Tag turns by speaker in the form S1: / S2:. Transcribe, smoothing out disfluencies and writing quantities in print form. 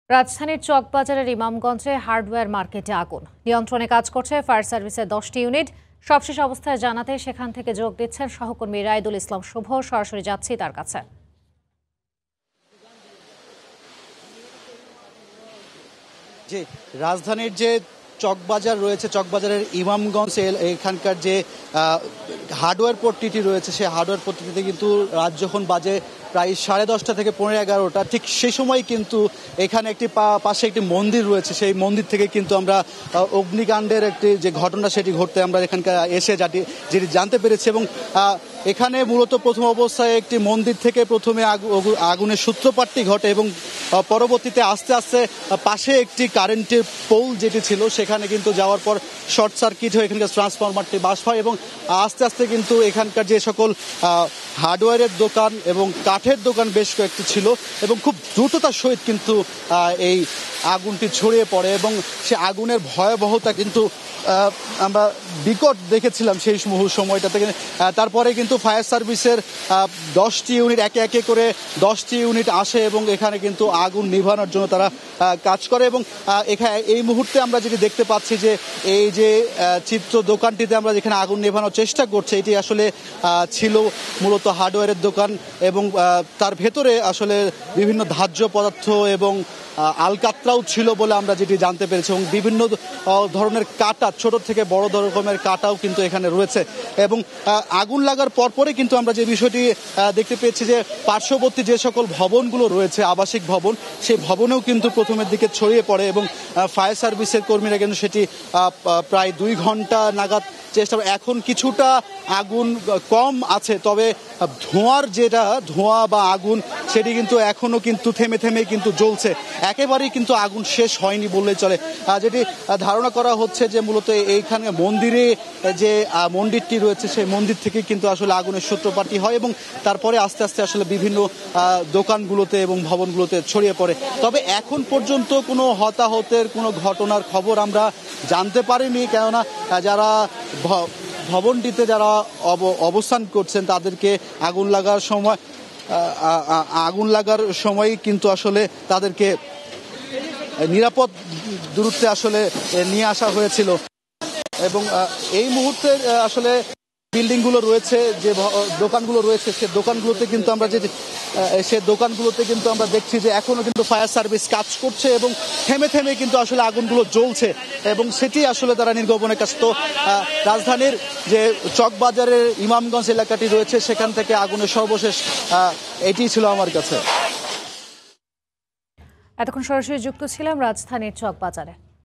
S1: রাজধানীর চকবাজারের ইমামগঞ্জে হার্ডওয়্যার মার্কেটে আগুন নিয়ন্ত্রণে কাজ করছে ফায়ার সার্ভিসের 10টি ইউনিট। সবশেষ অবস্থায় জানাতে সেখান থেকে যোগ দিচ্ছেন সহকর্মী রায়দুল ইসলাম শুভ। সরাসরি যাচ্ছি তার কাছে।
S2: জি, রাজধানীর যে চকবাজার রয়েছে, চকবাজারের ইমামগঞ্জ এখানকার যে হার্ডওয়্যার পট্টিটি রয়েছে, সেই হার্ডওয়্যার পট্টিতে কিন্তু রাত যখন বাজে প্রায় 10:30 থেকে 11:30 ঠিক সেই সময় কিন্তু এখানে একটি পাশে একটি মন্দির রয়েছে। সেই মন্দির থেকে কিন্তু আমরা অগ্নিকাণ্ডের একটি যে ঘটনা সেটি ঘটতে আমরা এখানকার এসে যেটি জানতে পেরেছি। এবং এখানে মূলত প্রথম অবস্থায় একটি মন্দির থেকে প্রথমে আগুনের সূত্রপাতটি ঘটে এবং পরবর্তীতে আস্তে আস্তে পাশে একটি কারেন্টের পোল যেটি ছিল সেখানে কিন্তু যাওয়ার পর শর্ট সার্কিট হয়ে এখানকার ট্রান্সফরমারটি বাস্ট হয় এবং আস্তে আস্তে কিন্তু এখানকার যে সকল হার্ডওয়্যারের দোকান এবং কাঠের দোকান বেশ কয়েকটি ছিল এবং খুব দ্রুততার সহিত কিন্তু এই আগুনটি ছড়িয়ে পড়ে এবং সে আগুনের ভয়াবহতা কিন্তু আমরা বিকট দেখেছিলাম সেই সময়টাতে। তারপরে কিন্তু ফায়ার সার্ভিসের 10টি ইউনিট একে একে করে 10টি ইউনিট আসে এবং এখানে কিন্তু আগুন নিভানোর জন্য তারা কাজ করে। এবং এখানে এই মুহূর্তে আমরা যেটি দেখতে পাচ্ছি যে এই যে চিত্র দোকানটিতে আমরা যেখানে আগুন নেভানোর চেষ্টা করছি, এটি আসলে ছিল মূলত হার্ডওয়্যারের দোকান এবং তার ভেতরে আসলে বিভিন্ন ধার্য পদার্থ এবং আলকাতরাও ছিল বলে আমরা যেটি জানতে পেরেছি এবং বিভিন্ন ধরনের কাটা, ছোট থেকে বড় রকমের কাটাও কিন্তু এখানে রয়েছে। এবং আগুন লাগার পরপরই কিন্তু আমরা যে বিষয়টি দেখতে পেয়েছি যে পার্শ্ববর্তী যে সকল ভবনগুলো রয়েছে, আবাসিক ভবন, সেই ভবনেও কিন্তু প্রথমের দিকে ছড়িয়ে পড়ে এবং ফায়ার সার্ভিসের কর্মীরা কিন্তু সেটি প্রায় 2 ঘন্টা নাগাদ চেষ্টা। এখন কিছুটা আগুন কম আছে, তবে ধোঁয়া বা আগুন সেটি কিন্তু এখনো কিন্তু থেমে থেমে কিন্তু জ্বলছে, একেবারেই কিন্তু আগুন শেষ হয়নি বললেই চলে। যেটি ধারণা করা হচ্ছে যে মূলত এইখানে মন্দিরে যে মন্দিরটি রয়েছে সেই মন্দির থেকে কিন্তু আসলে আগুনের সূত্রপাতই হয় এবং তারপরে আস্তে আস্তে আসলে বিভিন্ন দোকানগুলোতে এবং ভবনগুলোতে ছড়িয়ে পড়ে। তবে এখন পর্যন্ত কোনো হতাহতের কোনো ঘটনার খবর আমরা জানতে পারিনি, কেননা যারা ভবনটিতে যারা অবস্থান করছেন তাদেরকে আগুন লাগার সময় কিন্তু আসলে তাদেরকে নিরাপদ দূরত্বে আসলে নিয়ে আসা হয়েছিল। এবং এই মুহূর্তে আসলে বিল্ডিংগুলো রয়েছে, যে দোকানগুলো রয়েছে, সে দোকানগুলোতে কিন্তু আমরা দেখছি যে এখনো কিন্তু ফায়ার সার্ভিস কাজ করছে এবং থেমে থেমে কিন্তু আসলে আগুনগুলো জ্বলছে এবং সেটি আসলে তারা নির্গমনের কাজ। তো রাজধানীর যে চকবাজারের ইমামগঞ্জ এলাকাটি রয়েছে সেখান থেকে আগুনের সর্বশেষ এটি ছিল আমার কাছে।
S1: এতক্ষণ সরাসরি যুক্ত ছিলাম রাজধানীর চকবাজারে।